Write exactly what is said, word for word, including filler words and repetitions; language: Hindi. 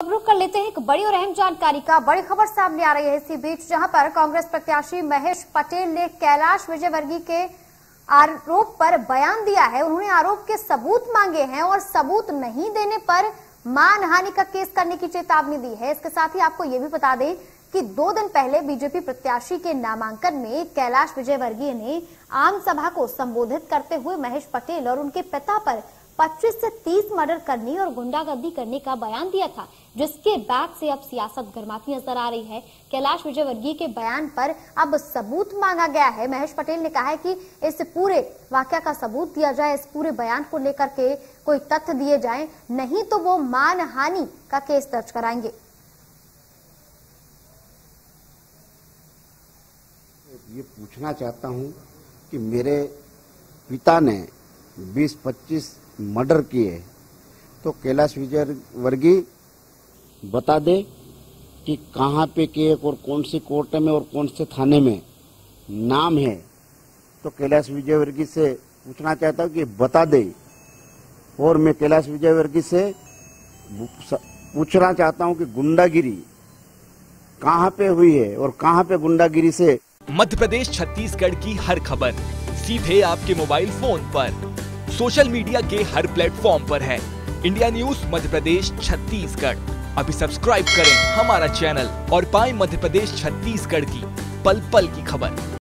रुक कर लेते हैं एक बड़ी और अहम जानकारी का। बड़ी खबर सामने आ रही है इसी बीच, जहां पर कांग्रेस प्रत्याशी महेश पटेल ने कैलाश विजयवर्गीय के आरोप पर बयान दिया है। उन्होंने आरोप के सबूत मांगे हैं और सबूत नहीं देने पर मानहानि का केस करने की चेतावनी दी है। इसके साथ ही आपको ये भी बता दें कि दो दिन पहले बीजेपी प्रत्याशी के नामांकन में कैलाश विजयवर्गीय ने आम सभा को संबोधित करते हुए महेश पटेल और उनके पिता पर पच्चीस से तीस मर्डर करने और गुंडागर्दी करने का बयान दिया था, जिसके बाद से अब सियासत गर्माती नजर आ रही है। कैलाश विजयवर्गीय के बयान पर अब सबूत मांगा गया है। महेश पटेल ने कहा है कि इस पूरे वाकया का सबूत दिया जाए, इस पूरे बयान को लेकर के कोई तथ्य दिए जाएं, नहीं तो वो मानहानि का केस दर्ज कराएंगे। ये पूछना चाहता हूं कि मेरे पिता ने बीस पच्चीस मर्डर किए, तो कैलाश विजयवर्गीय बता दे कि कहाँ पे किए और कौन सी कोर्ट में और कौन से थाने में नाम है। तो कैलाश विजयवर्गीय से पूछना चाहता हूँ कि बता दे। और मैं कैलाश विजयवर्गीय से पूछना चाहता हूँ कि गुंडागिरी कहाँ पे हुई है और कहाँ पे गुंडागिरी से। मध्य प्रदेश छत्तीसगढ़ की हर खबर सीधे आपके मोबाइल फोन पर, सोशल मीडिया के हर प्लेटफॉर्म पर है। इंडिया न्यूज मध्य प्रदेश छत्तीसगढ़, अभी सब्सक्राइब करें हमारा चैनल और पाएं मध्य प्रदेश छत्तीसगढ़ की पल पल की खबर।